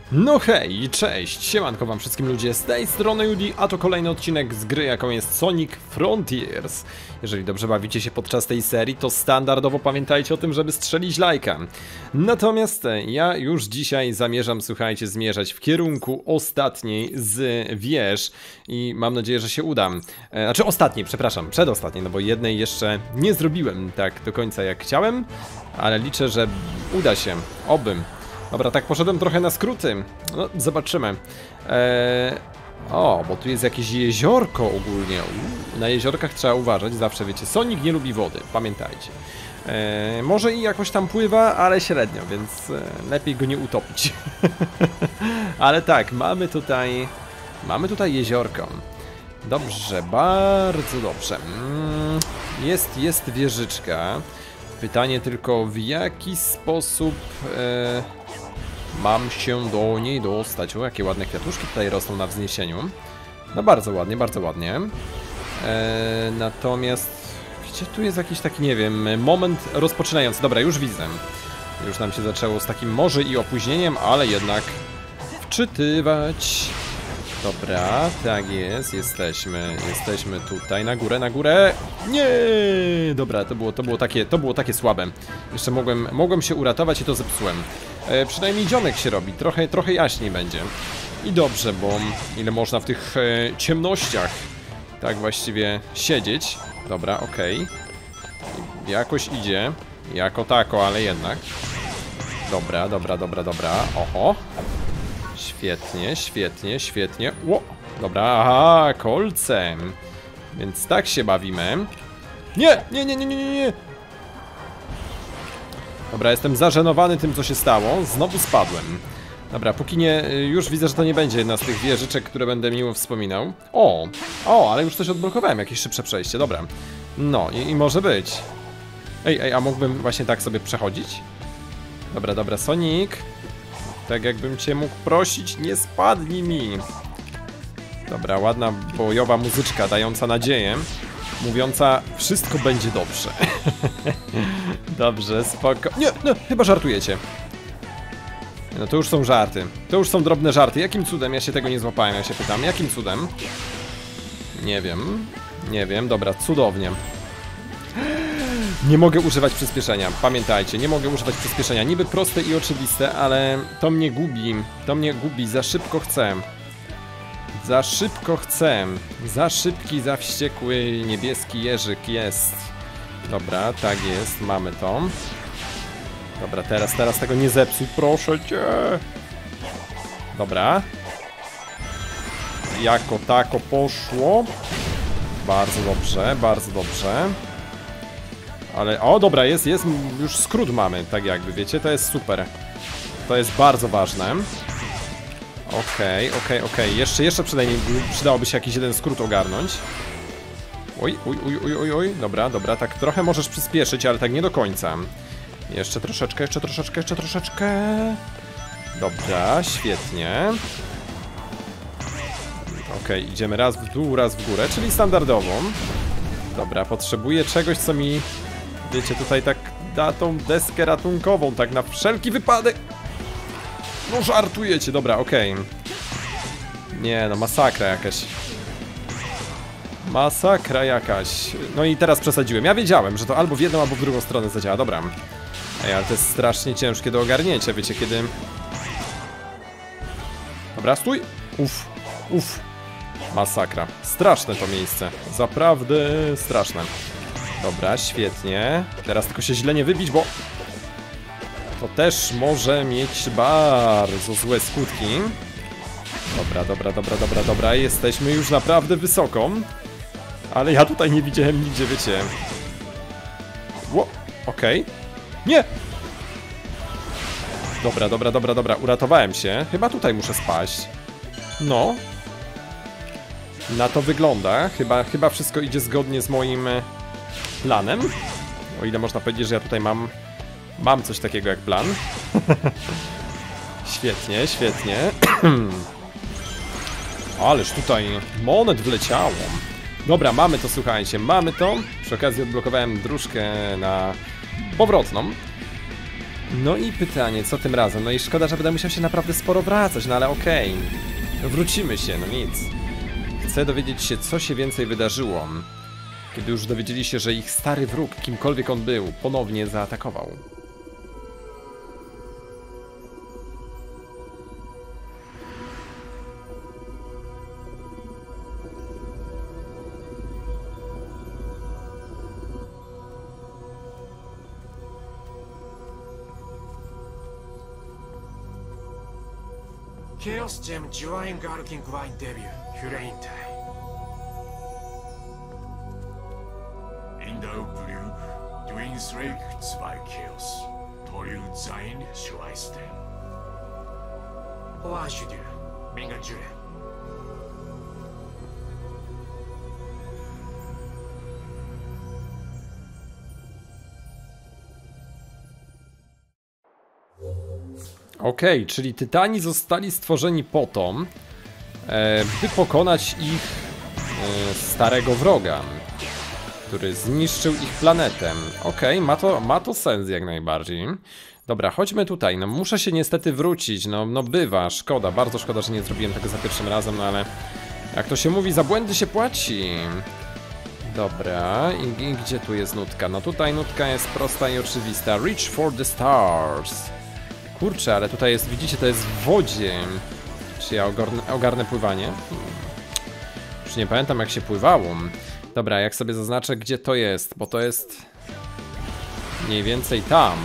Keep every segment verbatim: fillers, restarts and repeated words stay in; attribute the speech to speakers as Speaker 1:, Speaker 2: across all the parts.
Speaker 1: No hej, cześć, siemanko wam wszystkim ludzie, z tej strony Judy, a to kolejny odcinek z gry, jaką jest Sonic Frontiers. Jeżeli dobrze bawicie się podczas tej serii, to standardowo pamiętajcie o tym, żeby strzelić lajka. Natomiast ja już dzisiaj zamierzam, słuchajcie, zmierzać w kierunku ostatniej z wież i mam nadzieję, że się uda. E, znaczy ostatniej, przepraszam, przedostatniej, no bo jednej jeszcze nie zrobiłem tak do końca jak chciałem, ale liczę, że uda się, obym. Dobra, tak poszedłem trochę na skróty. No, zobaczymy. Eee... O, bo tu jest jakieś jeziorko ogólnie. Uuu, na jeziorkach trzeba uważać, zawsze wiecie. Sonic nie lubi wody, pamiętajcie. Eee, może i jakoś tam pływa, ale średnio, więc e, lepiej go nie utopić. Ale tak, mamy tutaj... Mamy tutaj jeziorko. Dobrze, bardzo dobrze. Mm, jest, jest wieżyczka. Pytanie tylko, w jaki sposób e, mam się do niej dostać. O, jakie ładne kwiatuszki tutaj rosną na wzniesieniu. No bardzo ładnie, bardzo ładnie. E, natomiast, gdzie tu jest jakiś taki, nie wiem, moment rozpoczynający. Dobra, już widzę. Już nam się zaczęło z takim może i opóźnieniem, ale jednak wczytywać. Dobra, tak jest, jesteśmy, jesteśmy tutaj, na górę, na górę. Nie! Dobra, to było, to było takie, to było takie słabe. Jeszcze mogłem, mogłem się uratować i to zepsułem. E, przynajmniej dzionek się robi, trochę, trochę jaśniej będzie. I dobrze, bo ile można w tych e, ciemnościach tak właściwie siedzieć. Dobra, okej. Okay. Jakoś idzie, jako tako, ale jednak. Dobra, dobra, dobra, dobra, oho. Świetnie, świetnie, świetnie. Ło! Dobra, aha, kolcem. Więc tak się bawimy. Nie, nie, nie, nie, nie, nie. Dobra, jestem zażenowany tym, co się stało. Znowu spadłem. Dobra, póki nie... Już widzę, że to nie będzie jedna z tych wieżyczek, które będę miło wspominał. O! O, ale już coś odblokowałem, jakieś szybsze przejście, dobra. No, i, i może być. Ej, ej, a mógłbym właśnie tak sobie przechodzić? Dobra, dobra, Sonic. Tak jakbym cię mógł prosić, nie spadnij mi. Dobra, ładna bojowa muzyczka, dająca nadzieję. Mówiąca, wszystko będzie dobrze. Dobrze, spoko... Nie, no, chyba żartujecie. No to już są żarty. To już są drobne żarty. Jakim cudem? Ja się tego nie złapałem, ja się pytam. Jakim cudem? Nie wiem. Nie wiem, dobra, cudownie. Nie mogę używać przyspieszenia, pamiętajcie, nie mogę używać przyspieszenia. Niby proste i oczywiste, ale to mnie gubi. To mnie gubi, za szybko chcę. Za szybko chcę. Za szybki, za wściekły niebieski jeżyk jest. Dobra, tak jest, mamy to. Dobra, teraz, teraz tego nie zepsuj, proszę cię. Dobra. Jako tako poszło. Bardzo dobrze, bardzo dobrze. Ale, o dobra, jest, jest, już skrót mamy, tak jakby, wiecie, to jest super. To jest bardzo ważne. Okej, okej, okej, jeszcze, jeszcze przynajmniej przydałoby się jakiś jeden skrót ogarnąć. Oj, oj, oj, oj, oj, oj, dobra, dobra, tak trochę możesz przyspieszyć, ale tak nie do końca. Jeszcze troszeczkę, jeszcze troszeczkę, jeszcze troszeczkę. Dobra, świetnie. Okej, idziemy raz w dół, raz w górę, czyli standardową. Dobra, potrzebuję czegoś, co mi... Wiecie, tutaj tak da tą deskę ratunkową, tak na wszelki wypadek. No żartujecie, dobra, okej. Okay. Nie no, masakra jakaś. Masakra jakaś. No i teraz przesadziłem. Ja wiedziałem, że to albo w jedną, albo w drugą stronę zadziała, dobra. Ej, ale to jest strasznie ciężkie do ogarnięcia, wiecie, kiedy... Dobra, stój. Uff, uff. Masakra. Straszne to miejsce. Zaprawdę straszne. Dobra, świetnie. Teraz tylko się źle nie wybić, bo to też może mieć bardzo złe skutki. Dobra, dobra, dobra, dobra, dobra. Jesteśmy już naprawdę wysoko. Ale ja tutaj nie widziałem nigdzie, wiecie. Ło, okej. Okay. Nie! Dobra, dobra, dobra, dobra. Uratowałem się. Chyba tutaj muszę spaść. No. Na to wygląda. Chyba, chyba wszystko idzie zgodnie z moim planem. O ile można powiedzieć, że ja tutaj mam Mam coś takiego jak plan. Świetnie, świetnie. Ależ tutaj monet wleciało. Dobra, mamy to, słuchajcie, mamy to. Przy okazji odblokowałem dróżkę na powrotną. No i pytanie, co tym razem? No i szkoda, że będę musiał się naprawdę sporo wracać, no ale okej. Okay. Wrócimy się, no nic. Chcę dowiedzieć się, co się więcej wydarzyło, kiedy już dowiedzieli się, że ich stary wróg, kimkolwiek on był, ponownie zaatakował.
Speaker 2: Chaos Gem Join Garking Wine Debut, Hyreintei. Indo Blue, Twin Strike, zwei Chaos, Toyu Zain, Shuaisten. Oashudu, Minga Jure.
Speaker 1: Okej, okay, czyli Tytani zostali stworzeni po to, e, by pokonać ich e, starego wroga, który zniszczył ich planetę. Okej, okay, ma to, ma to sens jak najbardziej. Dobra, chodźmy tutaj. No muszę się niestety wrócić, no, no bywa, szkoda, bardzo szkoda, że nie zrobiłem tego za pierwszym razem, no ale jak to się mówi, za błędy się płaci. Dobra, i, i gdzie tu jest nutka? No tutaj nutka jest prosta i oczywista. Reach for the stars. Kurczę, ale tutaj jest, widzicie, to jest w wodzie. Czy ja ogarnę, ogarnę pływanie? Hmm. Już nie pamiętam, jak się pływało. Dobra, jak sobie zaznaczę, gdzie to jest, bo to jest mniej więcej tam.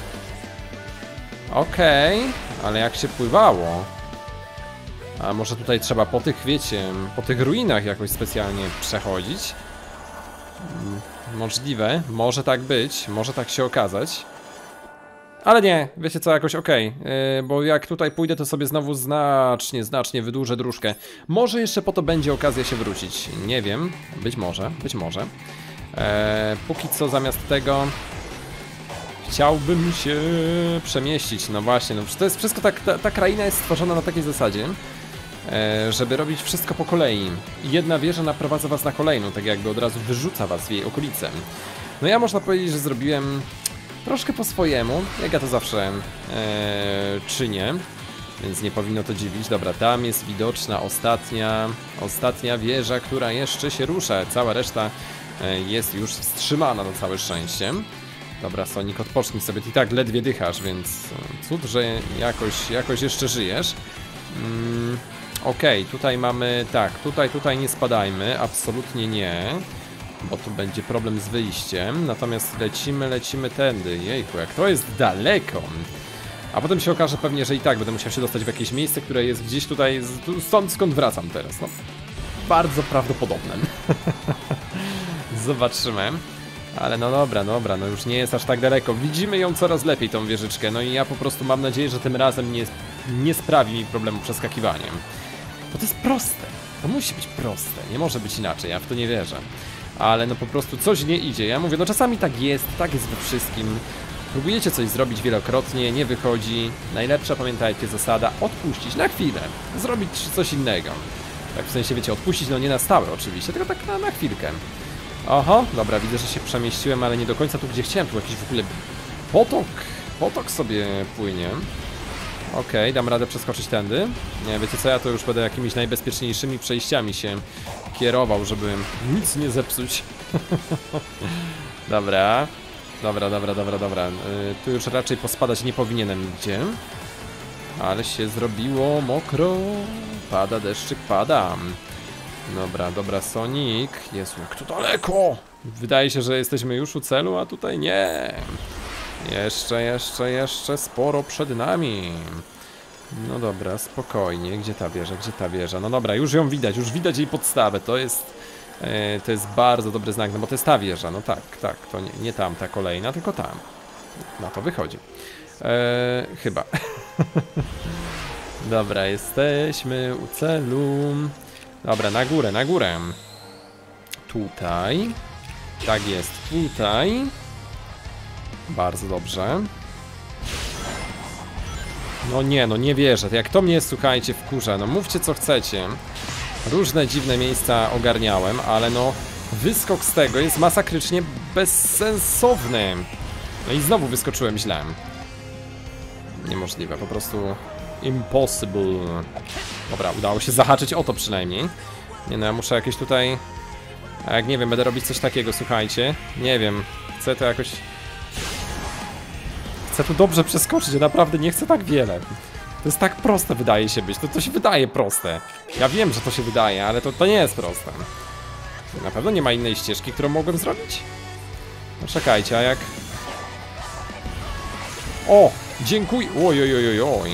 Speaker 1: Okej, okay, ale jak się pływało? A może tutaj trzeba po tych, wiecie, po tych ruinach jakoś specjalnie przechodzić? Możliwe, może tak być, może tak się okazać. Ale nie, wiecie co, jakoś okej, okay. yy, bo jak tutaj pójdę, to sobie znowu znacznie, znacznie wydłużę dróżkę. Może jeszcze po to będzie okazja się wrócić, nie wiem, być może, być może. Eee, póki co zamiast tego chciałbym się przemieścić, no właśnie, no to jest wszystko tak, ta, ta kraina jest stworzona na takiej zasadzie, e, żeby robić wszystko po kolei. I jedna wieża naprowadza was na kolejną, tak jakby od razu wyrzuca was w jej okolice. No ja można powiedzieć, że zrobiłem troszkę po swojemu, jak ja to zawsze e, czynię, więc nie powinno to dziwić. Dobra, tam jest widoczna ostatnia, ostatnia wieża, która jeszcze się rusza, cała reszta e, jest już wstrzymana na całe szczęście. Dobra, Sonic, odpocznij sobie, ty i tak ledwie dychasz, więc cud, że jakoś, jakoś jeszcze żyjesz. Mm, Okej, okay, tutaj mamy, tak, tutaj, tutaj nie spadajmy, absolutnie nie, bo tu będzie problem z wyjściem, natomiast lecimy, lecimy tędy, jejku, jak to jest daleko. A potem się okaże pewnie, że i tak będę musiał się dostać w jakieś miejsce, które jest gdzieś tutaj, stąd skąd wracam teraz, no, bardzo prawdopodobne. Zobaczymy. Ale no dobra, dobra, no już nie jest aż tak daleko. Widzimy ją coraz lepiej, tą wieżyczkę. No i ja po prostu mam nadzieję, że tym razem nie, nie sprawi mi problemu przeskakiwaniem. Bo to jest proste. To musi być proste. Nie może być inaczej, ja w to nie wierzę. Ale no po prostu coś nie idzie. Ja mówię, no czasami tak jest, tak jest we wszystkim. Próbujecie coś zrobić wielokrotnie, nie wychodzi. Najlepsza, pamiętajcie, zasada: odpuścić na chwilę. Zrobić coś innego. Tak w sensie, wiecie, odpuścić, no nie na stałe oczywiście, tylko tak na, na chwilkę. Oho, dobra, widzę, że się przemieściłem, ale nie do końca tu, gdzie chciałem. Tu jakiś w ogóle potok, potok sobie płynie. Okej, okay, dam radę przeskoczyć tędy. Nie, wiecie co, ja to już będę jakimiś najbezpieczniejszymi przejściami się kierował, żeby nic nie zepsuć. Dobra, dobra, dobra, dobra, dobra. Yy, tu już raczej pospadać nie powinienem nigdzie. Ale się zrobiło mokro. Pada deszczyk, pada. Dobra, dobra, Sonic. Jezu, jak to daleko! Wydaje się, że jesteśmy już u celu, a tutaj nie. Jeszcze, jeszcze, jeszcze sporo przed nami. No dobra, spokojnie. Gdzie ta wieża, gdzie ta wieża? No dobra, już ją widać, już widać jej podstawę. To jest, e, to jest bardzo dobry znak, no bo to jest ta wieża. No tak, tak, to nie, nie tam ta kolejna, tylko tam. Na to wychodzi. E, chyba. Dobra, jesteśmy u celu. Dobra, na górę, na górę. Tutaj. Tak jest, tutaj. Bardzo dobrze. No nie, no nie wierzę. Jak to mnie, słuchajcie, wkurza. No mówcie co chcecie. Różne dziwne miejsca ogarniałem, ale no wyskok z tego jest masakrycznie bezsensowny. No i znowu wyskoczyłem źle. Niemożliwe, po prostu impossible. Dobra, udało się zahaczyć o to przynajmniej. Nie no, ja muszę jakieś tutaj... A jak nie wiem, będę robić coś takiego, słuchajcie. Nie wiem, chcę to jakoś... Chcę tu dobrze przeskoczyć, ja naprawdę nie chcę tak wiele. To jest tak proste, wydaje się być, to, to się wydaje proste. Ja wiem, że to się wydaje, ale to, to nie jest proste. Na pewno nie ma innej ścieżki, którą mogłem zrobić? No czekajcie, a jak... O! Dziękuję! Oj, oj, oj, oj, oj.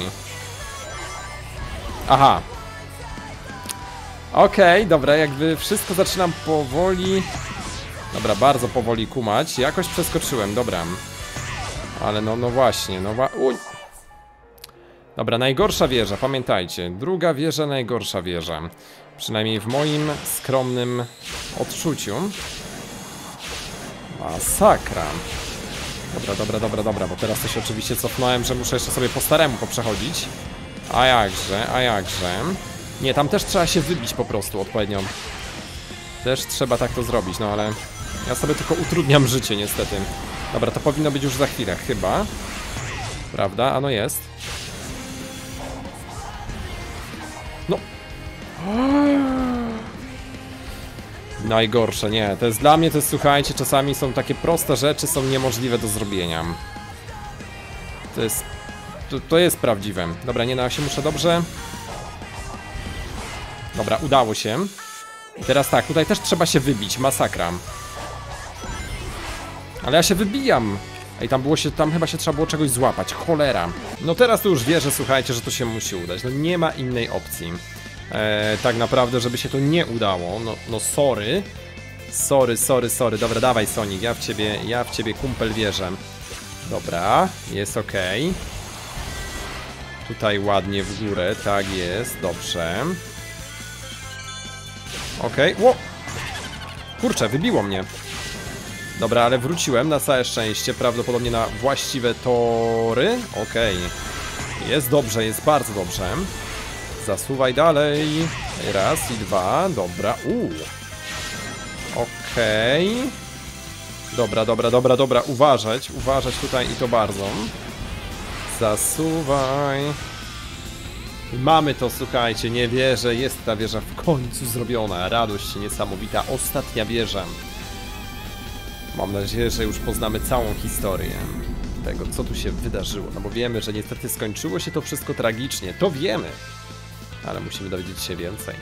Speaker 1: Aha. Okej, okay, dobra, jakby wszystko zaczynam powoli... Dobra, bardzo powoli kumać. Jakoś przeskoczyłem, dobra. Ale no, no właśnie, no wa... Uj. Dobra, najgorsza wieża, pamiętajcie. Druga wieża, najgorsza wieża. Przynajmniej w moim skromnym odczuciu. Masakra. Dobra, dobra, dobra, dobra, bo teraz to się oczywiście cofnąłem, że muszę jeszcze sobie po staremu poprzechodzić. A jakże, a jakże. Nie, tam też trzeba się wybić po prostu odpowiednio. Też trzeba tak to zrobić, no ale... Ja sobie tylko utrudniam życie niestety. Dobra, to powinno być już za chwilę, chyba. Prawda? A no jest. No. Najgorsze, nie. To jest dla mnie, to jest, słuchajcie, czasami są takie proste rzeczy, są niemożliwe do zrobienia. To jest... To, to jest prawdziwe. Dobra, nie, no ja się muszę dobrze... Dobra, udało się. I teraz tak, tutaj też trzeba się wybić, masakra. Ale ja się wybijam. Ej, tam było się, tam chyba się trzeba było czegoś złapać, cholera. No teraz to już wierzę, słuchajcie, że to się musi udać. No nie ma innej opcji. Eee, tak naprawdę, żeby się to nie udało. No, no sorry. Sorry, sorry, sorry. Dobra, dawaj Sonic, ja w ciebie, ja w ciebie kumpel wierzę. Dobra, jest ok. Tutaj ładnie w górę, tak jest, dobrze. Okej, okay. Kurczę, wybiło mnie. Dobra, ale wróciłem na całe szczęście, prawdopodobnie na właściwe tory. Okej, okay. Jest dobrze, jest bardzo dobrze. Zasuwaj dalej. Raz i dwa, dobra, uuu. Okej. Okay. Dobra, dobra, dobra, dobra, uważać, uważać tutaj i to bardzo. Zasuwaj. Mamy to, słuchajcie, nie wierzę, jest ta wieża w końcu zrobiona. Radość niesamowita, ostatnia wieża. Mam nadzieję, że już poznamy całą historię tego, co tu się wydarzyło. No bo wiemy, że niestety skończyło się to wszystko tragicznie, to wiemy. Ale musimy dowiedzieć się więcej.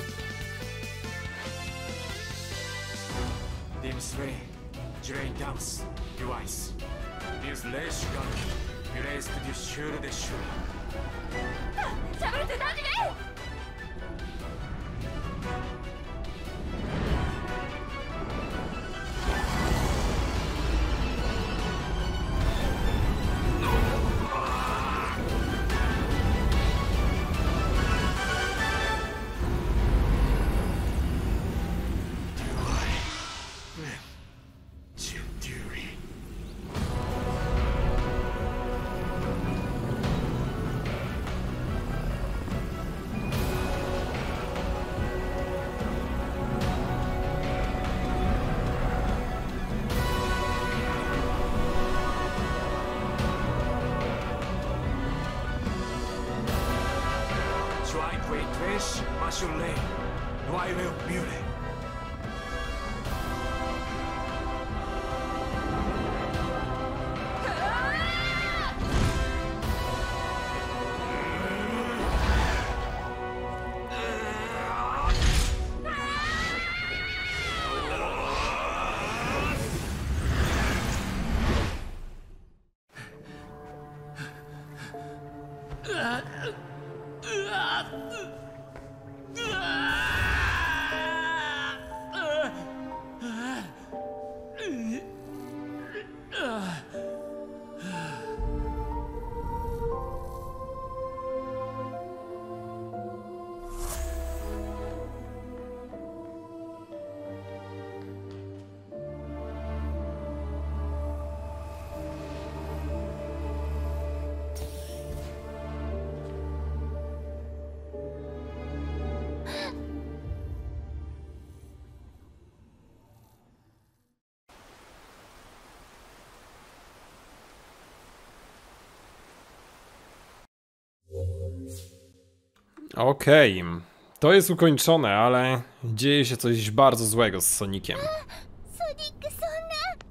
Speaker 1: Okej, okay. To jest ukończone, ale dzieje się coś bardzo złego z Soniciem.
Speaker 3: Sonic, sonna.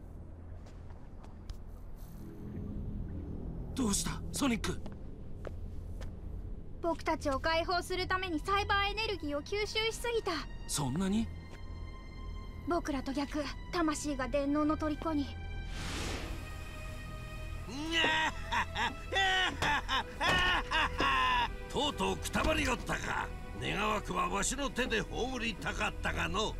Speaker 4: どうしたソニック。
Speaker 3: 僕たちを解放するためにサイバーエネルギーを吸収しすぎた。
Speaker 4: そんなに。
Speaker 3: 僕らと逆、魂が電脳の虜に。
Speaker 4: とうとうくたばりよったか。願わくはわしの手で葬りたかったがの。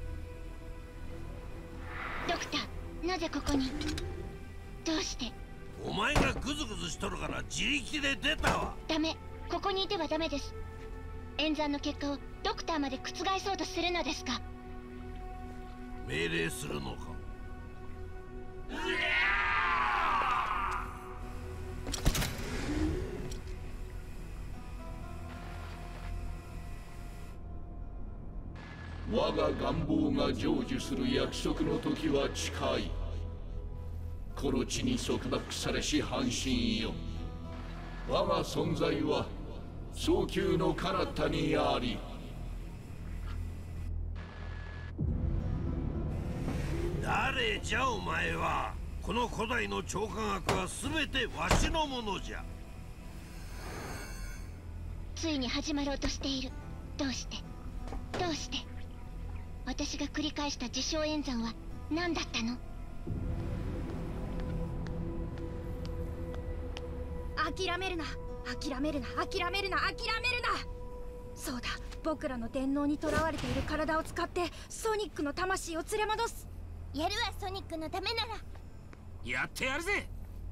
Speaker 3: ドクター、なぜここに。どうして。
Speaker 4: お前がグズグズしとるから自力で出たわ。
Speaker 3: ダメ、ここにいてはダメです。演算の結果をドクターまで覆そうとするのですか。
Speaker 4: 命令するのか。
Speaker 5: 我が願望が成就する約束の時は近い。この地に束縛されし半身よ。我が存在は早急の彼方にあり。
Speaker 4: 誰じゃお前は。この古代の超科学は全てわしのものじゃ。
Speaker 3: ついに始まろうとしている。どうしてどうして。私が繰り返した自称演算は何だったの。諦めるな諦めるな諦めるな諦めるな。そうだ、僕らの電脳にとらわれている体を使ってソニックの魂を連れ戻す。やるわ、ソニックのためなら。
Speaker 4: やってやるぜ。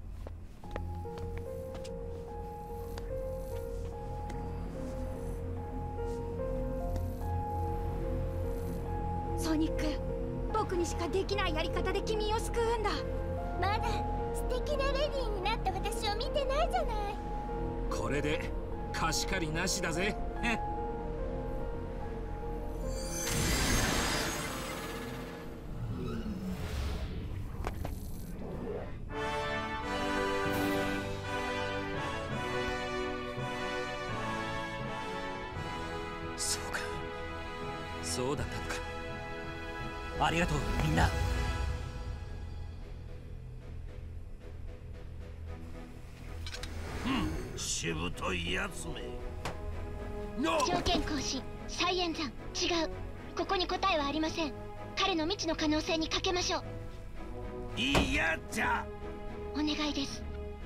Speaker 3: ソニック、僕にしかできないやり方で君を救うんだ。まだ素敵なレディーになった私を見てないじゃない。
Speaker 4: これで貸し借りなしだぜ。そうか、そうだったのか。ありがとうみんな。しぶといやつめ。
Speaker 3: 条件更新、再演算。違う、ここに答えはありません。彼の未知の可能性にかけましょう。
Speaker 4: いやじゃ。
Speaker 3: お願いです。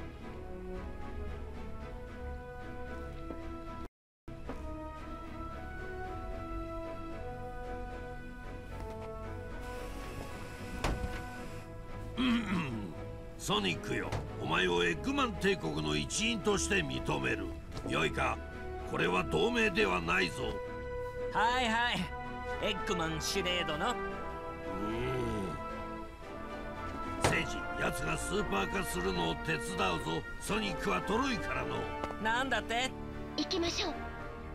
Speaker 4: ソニックよ、お前をエッグマン帝国の一員として認める。よいか、これは同盟ではないぞ。
Speaker 6: はいはい、エッグマン司令殿。う
Speaker 4: ーん、セイジ、奴がスーパー化するのを手伝うぞ。ソニックはトロイからの。
Speaker 6: なんだって。
Speaker 3: 行きましょう。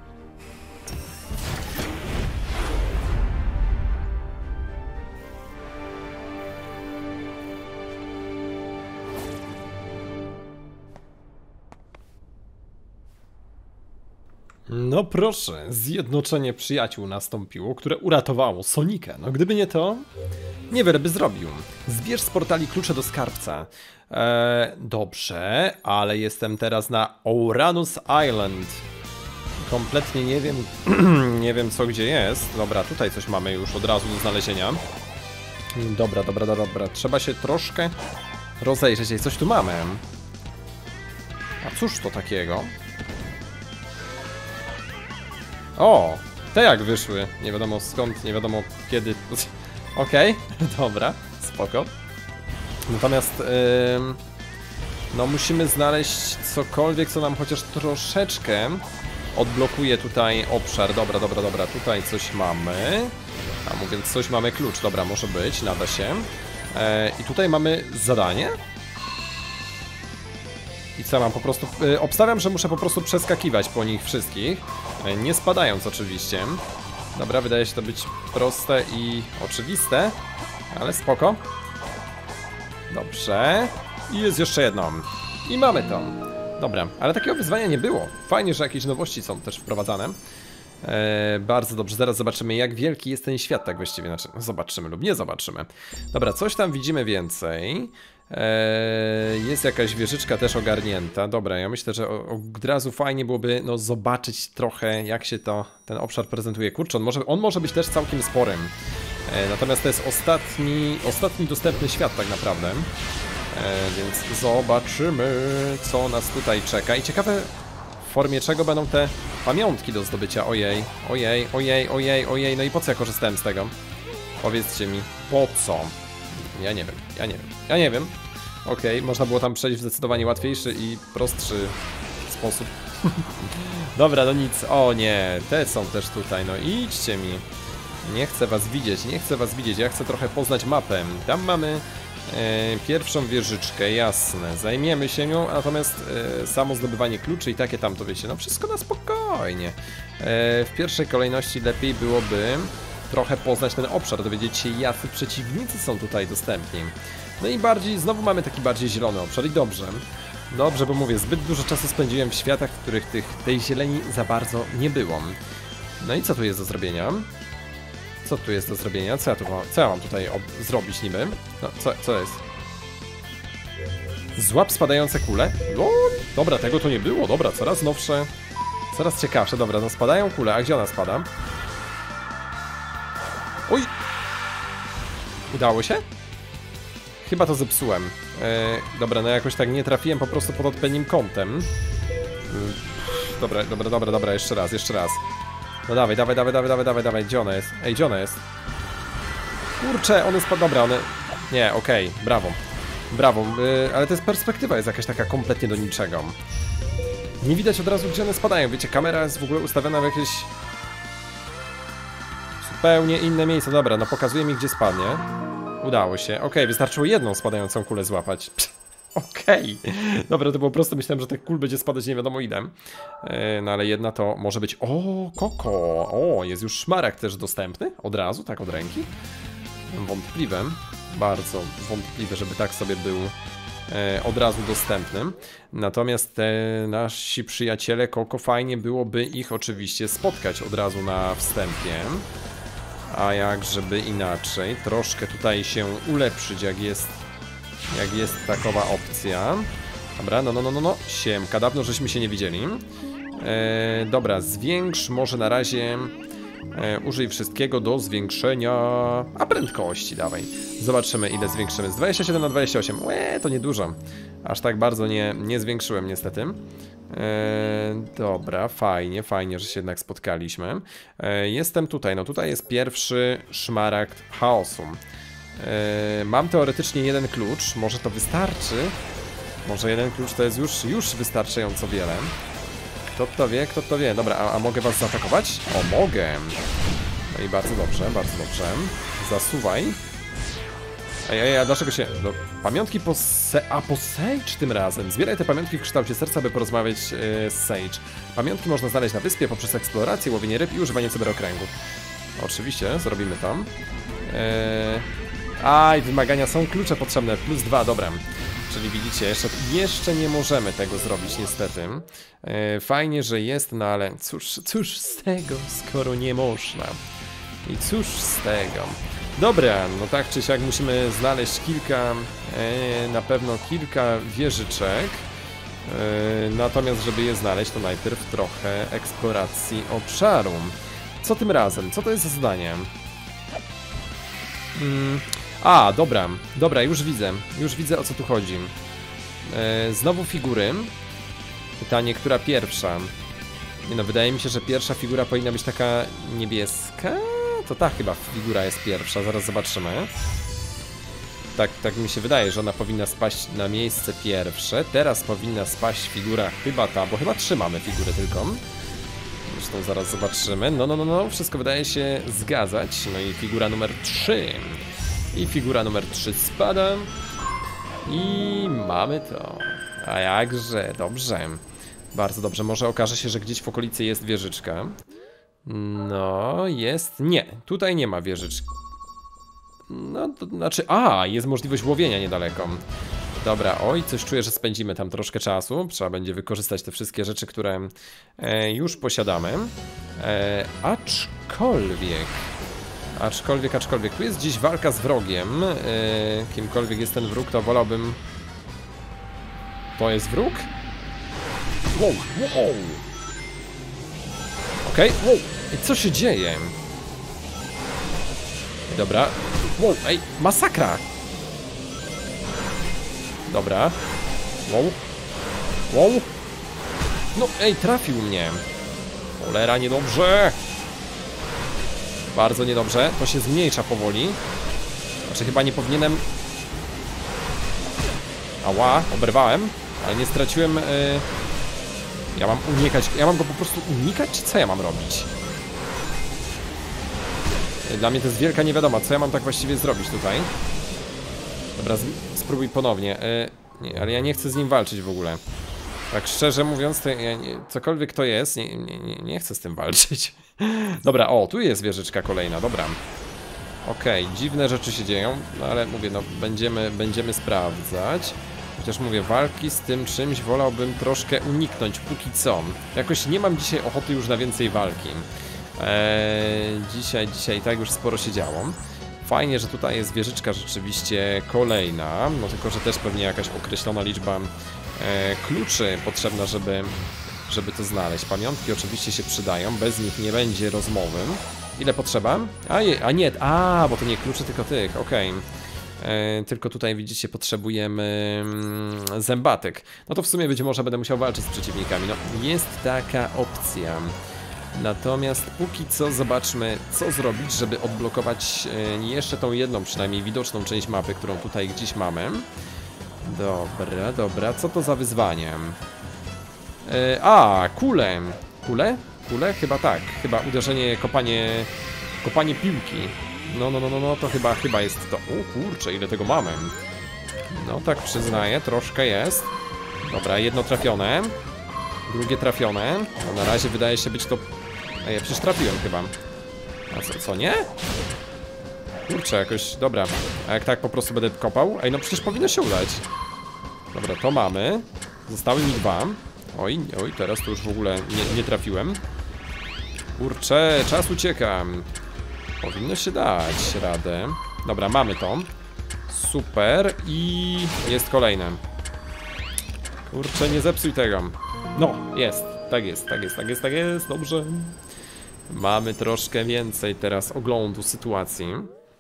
Speaker 1: No proszę, zjednoczenie przyjaciół nastąpiło, które uratowało Sonika. No gdyby nie to, niewiele by zrobił. Zbierz z portali klucze do skarbca. Eee, dobrze, ale jestem teraz na Uranus Island. Kompletnie nie wiem, nie wiem co gdzie jest. Dobra, tutaj coś mamy już od razu do znalezienia. Dobra, dobra, dobra, dobra. Trzeba się troszkę rozejrzeć. Ej, coś tu mamy. A cóż to takiego? O! Te jak wyszły. Nie wiadomo skąd, nie wiadomo kiedy. Okej, okay, dobra, spoko. Natomiast yy, no musimy znaleźć cokolwiek, co nam chociaż troszeczkę odblokuje tutaj obszar. Dobra, dobra, dobra, tutaj coś mamy. A mówiąc coś, mamy klucz. Dobra, może być, nada się. Yy, I tutaj mamy zadanie. I co mam po prostu... Yy, obstawiam, że muszę po prostu przeskakiwać po nich wszystkich. Yy, nie spadając oczywiście. Dobra, wydaje się to być proste i oczywiste. Ale spoko. Dobrze. I jest jeszcze jedno. I mamy to. Dobra, ale takiego wyzwania nie było. Fajnie, że jakieś nowości są też wprowadzane. Eee, bardzo dobrze, zaraz zobaczymy, jak wielki jest ten świat, tak właściwie, znaczy zobaczymy lub nie zobaczymy. Dobra, coś tam widzimy więcej. Eee, jest jakaś wieżyczka też ogarnięta. Dobra, ja myślę, że od razu fajnie byłoby no, zobaczyć trochę, jak się to ten obszar prezentuje. Kurczę, on może, on może być też całkiem sporym. Eee, natomiast to jest ostatni, ostatni dostępny świat tak naprawdę. Eee, więc zobaczymy, co nas tutaj czeka. I ciekawe, w formie czego będą te pamiątki do zdobycia. Ojej, ojej, ojej, ojej, ojej. No i po co ja korzystałem z tego? Powiedzcie mi, po co? Ja nie wiem, ja nie wiem, ja nie wiem. Okej, okay, można było tam przejść w zdecydowanie łatwiejszy i prostszy sposób. Dobra, no nic. O nie, te są też tutaj, no idźcie mi. Nie chcę was widzieć, nie chcę was widzieć, ja chcę trochę poznać mapę. Tam mamy e, pierwszą wieżyczkę, jasne. Zajmiemy się nią, natomiast e, samo zdobywanie kluczy i takie tam to wiecie, no wszystko na spokojnie. E, w pierwszej kolejności lepiej byłoby trochę poznać ten obszar, dowiedzieć się, jacy przeciwnicy są tutaj dostępni. No i bardziej, znowu mamy taki bardziej zielony obszar i dobrze. Dobrze, bo mówię, zbyt dużo czasu spędziłem w światach, w których tych, tej zieleni za bardzo nie było. No i co tu jest do zrobienia? Co tu jest do zrobienia? Co ja, tu mam, co ja mam tutaj zrobić niby? No, co, co jest? Złap spadające kule? No, dobra, tego tu nie było, dobra, coraz nowsze, coraz ciekawsze, dobra, no spadają kule, a gdzie ona spada? Oj! Udało się? Chyba to zepsułem. Eee, dobra, no jakoś tak nie trafiłem po prostu pod odpowiednim kątem. Eee, dobra, dobra, dobra, dobra, jeszcze raz, jeszcze raz. No dawaj, dawaj, dawaj, dawaj, dawaj, dawaj, dawaj, gdzie ona jest? Ej, gdzie ona jest? Kurczę, one spadł, dobra, one... Nie, okej, okay, brawo. Brawo, eee, ale to jest perspektywa jest jakaś taka kompletnie do niczego. Nie widać od razu, gdzie one spadają, wiecie, kamera jest w ogóle ustawiona w jakieś... zupełnie inne miejsce, dobra, no pokazuje mi, gdzie spadnie. Udało się, okej, okay, wystarczyło jedną spadającą kulę złapać. Okej, okay. Dobra, to było prosto, myślałem, że tych kul będzie spadać nie wiadomo ile. Yy, no ale jedna to może być... O, koko! O, jest już szmaragd też dostępny, od razu, tak od ręki. Wątpliwe, bardzo wątpliwe, żeby tak sobie był yy, od razu dostępnym. Natomiast te nasi przyjaciele koko, fajnie byłoby ich oczywiście spotkać od razu na wstępie. A jak żeby inaczej, troszkę tutaj się ulepszyć, jak jest, jak jest takowa opcja. Dobra, no, no, no, no, no, siemka, dawno żeśmy się nie widzieli. E, dobra, zwiększ może na razie, e, użyj wszystkiego do zwiększenia, a prędkości dawaj. Zobaczymy, ile zwiększymy, z dwudziestu siedmiu na dwadzieścia osiem, łe, to niedużo. Aż tak bardzo nie, nie zwiększyłem niestety. Eee, dobra, fajnie, fajnie, że się jednak spotkaliśmy. Eee, jestem tutaj, no tutaj jest pierwszy szmaragd chaosu. Eee, mam teoretycznie jeden klucz, może to wystarczy? Może jeden klucz to jest już, już wystarczająco wiele. Kto to wie, kto to wie. Dobra, a, a mogę was zaatakować? O, mogę. No i bardzo dobrze, bardzo dobrze. Zasuwaj. Ej, ej, a dlaczego się... No, pamiątki po se... A, po Sage tym razem. Zbieraj te pamiątki w kształcie serca, by porozmawiać yy, z Sage. Pamiątki można znaleźć na wyspie poprzez eksplorację, łowienie ryb i używanie cyberokręgu. Oczywiście, zrobimy tam. Yy... Aj, wymagania są, klucze potrzebne, plus dwa, dobra. Czyli widzicie, jeszcze, jeszcze nie możemy tego zrobić niestety. Yy, fajnie, że jest, no ale cóż, cóż z tego, skoro nie można. I cóż z tego. Dobra, no tak czy siak musimy znaleźć kilka, e, na pewno kilka wieżyczek. E, natomiast żeby je znaleźć, to najpierw trochę eksploracji obszaru. Co tym razem? Co to jest za zadanie? Hmm. A, dobra, dobra, już widzę, już widzę o co tu chodzi. E, znowu figury. Pytanie, która pierwsza? Nie no, wydaje mi się, że pierwsza figura powinna być taka niebieska. To ta chyba figura jest pierwsza, zaraz zobaczymy. Tak, tak mi się wydaje, że ona powinna spaść na miejsce pierwsze. Teraz powinna spaść figura chyba ta, bo chyba trzy mamy figury tylko. Zresztą zaraz zobaczymy. No, no, no, no, wszystko wydaje się zgadzać. No i figura numer trzy. I figura numer trzy spada. I mamy to. A jakże, dobrze. Bardzo dobrze, może okaże się, że gdzieś w okolicy jest wieżyczka. No, jest... Nie, tutaj nie ma wieżyczki. No, to znaczy... A, jest możliwość łowienia niedaleko. Dobra, oj, coś czuję, że spędzimy tam troszkę czasu. Trzeba będzie wykorzystać te wszystkie rzeczy, które e, już posiadamy. E, aczkolwiek... Aczkolwiek, aczkolwiek, tu jest gdzieś walka z wrogiem. E, kimkolwiek jest ten wróg, to wolałbym... To jest wróg? Wow, wow. Okej, okay. Wow. I co się dzieje? Dobra. Wow, ej, masakra! Dobra. Wow. Wow. No, ej, trafił mnie. Cholera, niedobrze. Bardzo niedobrze. To się zmniejsza powoli. Znaczy, chyba nie powinienem... Ała, oberwałem. Ale nie straciłem... Yy... Ja mam unikać... Ja mam go po prostu unikać, czy co ja mam robić? Dla mnie to jest wielka niewiadoma, co ja mam tak właściwie zrobić tutaj. Dobra, spróbuj ponownie. Yy, nie, ale ja nie chcę z nim walczyć w ogóle. Tak szczerze mówiąc, to ja nie, cokolwiek to jest, nie, nie, nie, nie chcę z tym walczyć. Dobra, o, tu jest wieżyczka kolejna, dobra. Okej, okay, dziwne rzeczy się dzieją, no ale mówię, no będziemy, będziemy sprawdzać. Chociaż mówię, walki z tym czymś wolałbym troszkę uniknąć póki co. Jakoś nie mam dzisiaj ochoty już na więcej walki. Eee, dzisiaj, dzisiaj tak już sporo się działo. Fajnie, że tutaj jest wieżyczka rzeczywiście kolejna, no tylko, że też pewnie jakaś określona liczba e, kluczy potrzebna, żeby, żeby to znaleźć. Pamiątki oczywiście się przydają, bez nich nie będzie rozmowy. Ile potrzeba? A, je, a nie, a, bo to nie kluczy, tylko tych, okej. Okay. E, tylko tutaj widzicie, potrzebujemy mm, zębatek. No to w sumie być może będę musiał walczyć z przeciwnikami, no jest taka opcja. Natomiast póki co zobaczmy, co zrobić, żeby odblokować e, jeszcze tą jedną przynajmniej widoczną część mapy, którą tutaj gdzieś mamy. Dobra, dobra, co to za wyzwanie? E, a, kule. Kule? Kule? Chyba tak. Chyba uderzenie, kopanie, kopanie piłki. No, no, no, no, no, to chyba, chyba jest to. O kurczę, ile tego mamy. No tak przyznaję, troszkę jest. Dobra, jedno trafione. Drugie trafione. No, na razie wydaje się być to... Ej, ja przecież trafiłem chyba. A co, co nie? Kurczę, jakoś... Dobra. A jak tak po prostu będę kopał? Ej, no przecież powinno się udać. Dobra, to mamy. Zostały mi dwa. Oj, oj, teraz to już w ogóle nie, nie trafiłem. Kurczę, czas ucieka. Powinno się dać radę. Dobra, mamy to. Super. I jest kolejne. Kurczę, nie zepsuj tego. No, jest. Tak jest, tak jest, tak jest, tak jest. Dobrze. Mamy troszkę więcej teraz oglądu sytuacji.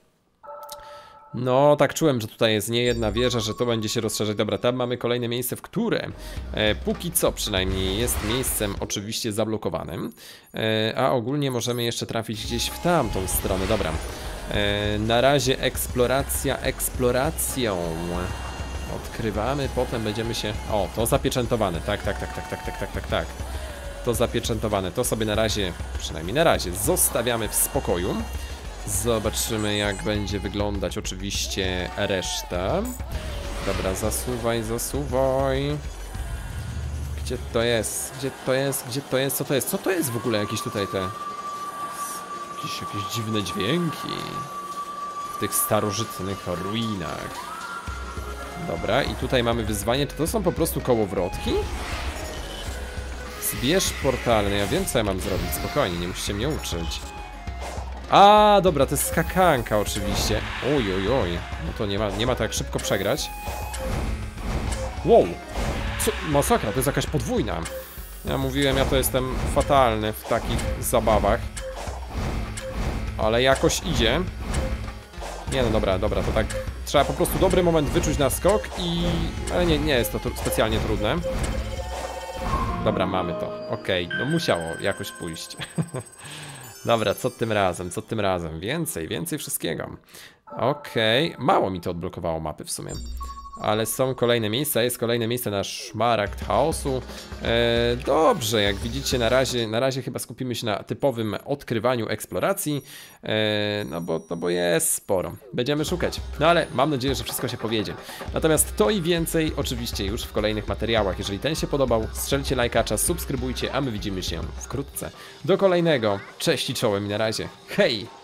Speaker 1: No, tak czułem, że tutaj jest nie jedna wieża, że to będzie się rozszerzać. Dobra, tam mamy kolejne miejsce, w które e, póki co przynajmniej jest miejscem oczywiście zablokowanym. E, a ogólnie możemy jeszcze trafić gdzieś w tamtą stronę. Dobra. E, na razie eksploracja eksploracją. Odkrywamy, potem będziemy się... O, to zapieczętowane. Tak, tak, tak, tak, tak, tak, tak, tak, tak. To zapieczętowane. To sobie na razie, przynajmniej na razie, zostawiamy w spokoju. Zobaczymy, jak będzie wyglądać oczywiście reszta. Dobra, zasuwaj, zasuwaj. Gdzie to jest? Gdzie to jest? Gdzie to jest? Co to jest? Co to jest w ogóle? Jakieś tutaj te... Jakieś, jakieś dziwne dźwięki w tych starożytnych ruinach. Dobra, i tutaj mamy wyzwanie. Czy to są po prostu kołowrotki? Zbierz portalny. Ja wiem, co ja mam zrobić. Spokojnie, nie musicie mnie uczyć. A, dobra, to jest skakanka oczywiście. Oj, oj, oj. No to nie ma, nie ma tak szybko przegrać. Wow. Co? Masakra, to jest jakaś podwójna. Ja mówiłem, ja to jestem fatalny w takich zabawach. Ale jakoś idzie. Nie no, dobra, dobra, to tak... Trzeba po prostu dobry moment wyczuć na skok i... Ale nie, nie jest to tr specjalnie trudne. Dobra, mamy to. Okej, okay, no musiało jakoś pójść. Dobra, co tym razem, co tym razem? Więcej, więcej wszystkiego. Okej, okay. Mało mi to odblokowało mapy w sumie. Ale są kolejne miejsca, jest kolejne miejsce na szmaragd chaosu. Eee, dobrze, jak widzicie na razie, na razie chyba skupimy się na typowym odkrywaniu eksploracji. Eee, no, bo, no bo jest sporo. Będziemy szukać, no ale mam nadzieję, że wszystko się powiedzie. Natomiast to i więcej oczywiście już w kolejnych materiałach. Jeżeli ten się podobał, strzelcie lajkacza, subskrybujcie, a my widzimy się wkrótce. Do kolejnego, cześć i czołem i na razie, hej!